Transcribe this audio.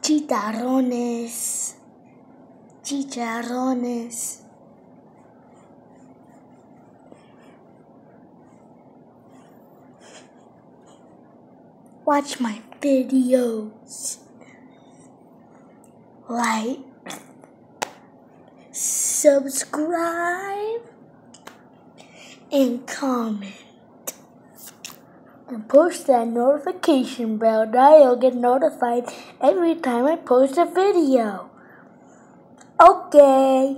Chicharrones, chicharrones. Watch my videos. Like, subscribe, and comment. And push that notification bell. Now you'll get notified every time I post a video. Okay.